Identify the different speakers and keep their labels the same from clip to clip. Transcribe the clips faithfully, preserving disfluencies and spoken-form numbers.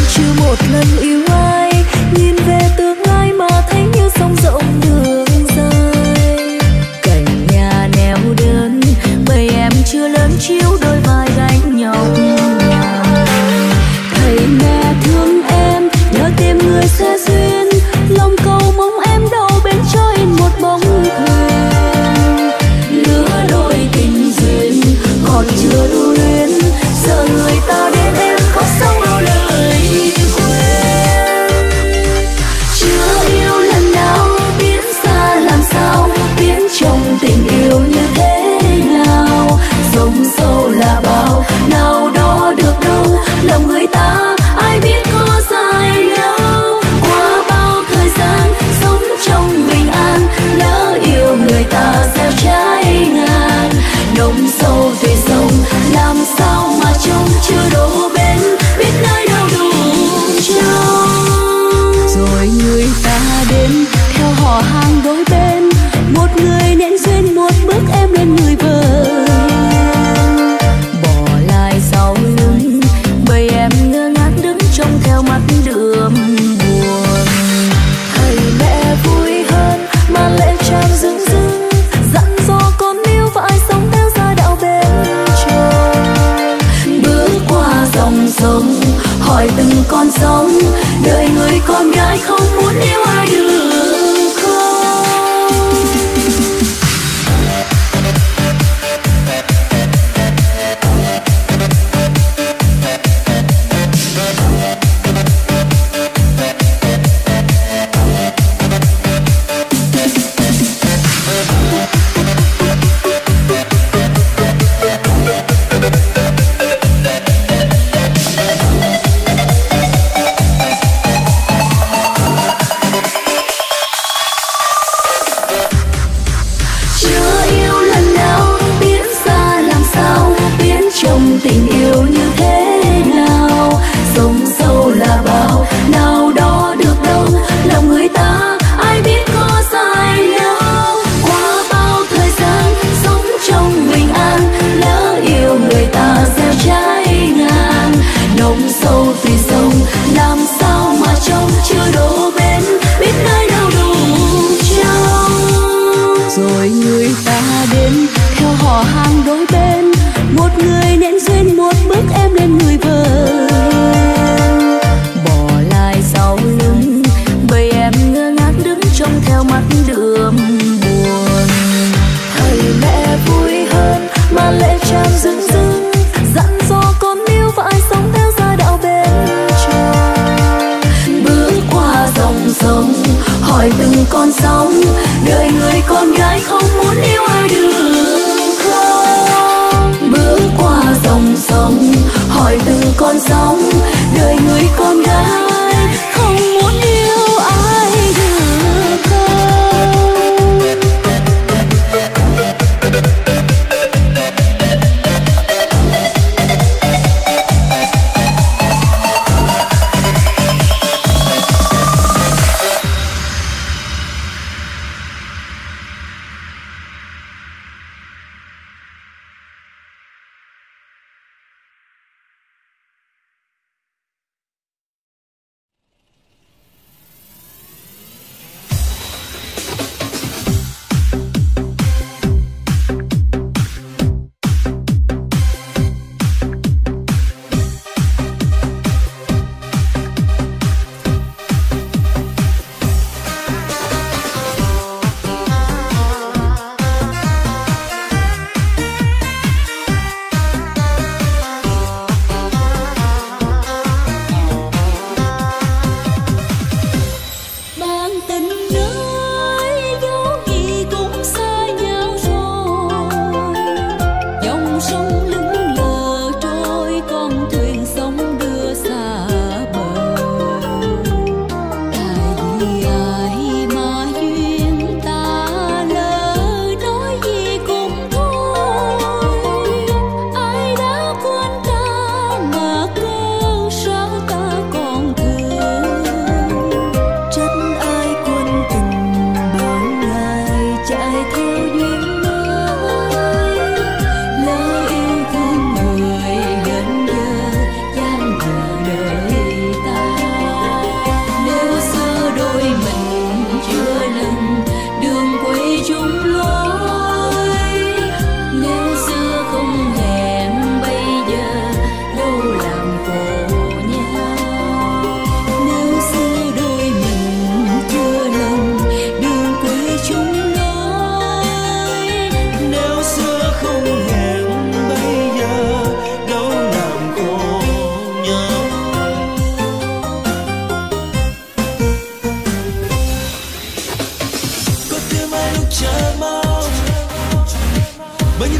Speaker 1: chưa một lần yêu ai, nhìn về tương lai mà thấy như sông rộng đường dài. Cảnh nhà neo đơn, bầy em chưa lớn chiếu đôi vai gánh nhọc nhằn. Thầy mẹ thương em, nhớ tìm người sẽ duyên, lòng cầu mong em đâu bên cho in một bóng thuyền. Lứa đôi tình duyên còn chưa đủ duyên, sợ người ta đến em khóc sông đâu lời khuyên. Chưa yêu lần nào biết xa làm sao, biết trong tình yêu như thế nào. Sông sâu là bao, nào đó được đâu, lòng người ta ai biết có dài đâu. Qua bao thời gian sống trong bình an, lỡ yêu người ta gieo trái ngàn. Nông sâu tùy sông làm sao mà trông chưa đổ bên, biết nơi đâu đủ trông. Rồi người ta đến theo họ hàng đôi bên, một người nên duyên một bước em lên người vợ. Bỏ lại sau lưng bầy em ngơ ngác đứng trông theo mắt đượm buồn. Thầy mẹ vui hơn mà lệ tràn rưng rưng, dặn dò con yêu phải sống theo gia đạo bên trời. Bước qua dòng sông hỏi từng con sóng, đời người con gái không muốn yêu ai được không. Tình yêu như thế nào, sông sâu là bao, nào đó được đâu, lòng người ta ai biết có dài đâu. Qua bao thời gian sống trong bình an, lỡ yêu người ta gieo trái ngàn. Nông sâu tùy sông làm sao mà trông chưa đổ bên, biết nơi đâu đủ trông. Rồi người ta đến theo họ hàng đôi bên, một người nên duyên một bước em lên người vợ. Bỏ lại sau lưng bầy em ngơ ngác đứng trông theo mắt đượm buồn. Thầy mẹ vui hơn mà lệ tràn rưng rưng, dặn dò con yêu phải sống theo gia đạo bên trời. Bước qua dòng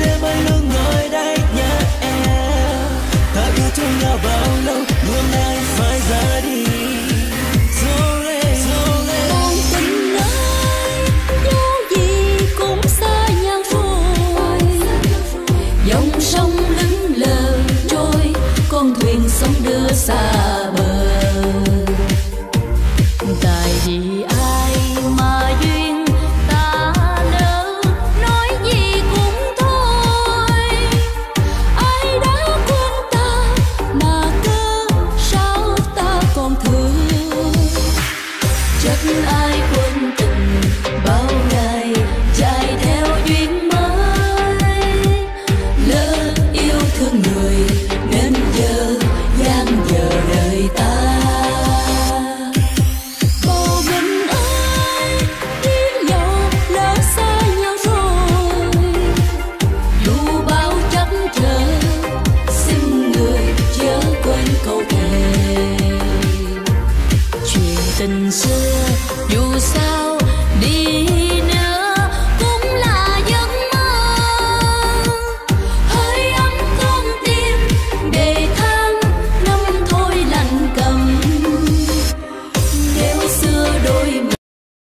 Speaker 2: đêm anh luôn ngồi đây nhớ em. Ta yêu thương nhau bao lâu, hôm nay phải ra đi.
Speaker 1: Con tình ơi, dẫu gì cũng xa nhau rồi. Dòng sông lững lờ trôi, con thuyền sóng đưa xa bờ. Tại vì ai mà duyên ta nỡ, nói gì cũng thôi. Ai đã quên ta mà cớ sao ta còn thương. Chắc ai quên tình bao ngày chạy theo duyên mới. Lỡ yêu thương người nên giờ gian giờ đời ta. Bầu mình ơi, yêu nhau lỡ xa nhau rồi. Dù bao trắc trở, xin người chớ quên câu thề. Chuyện tình xưa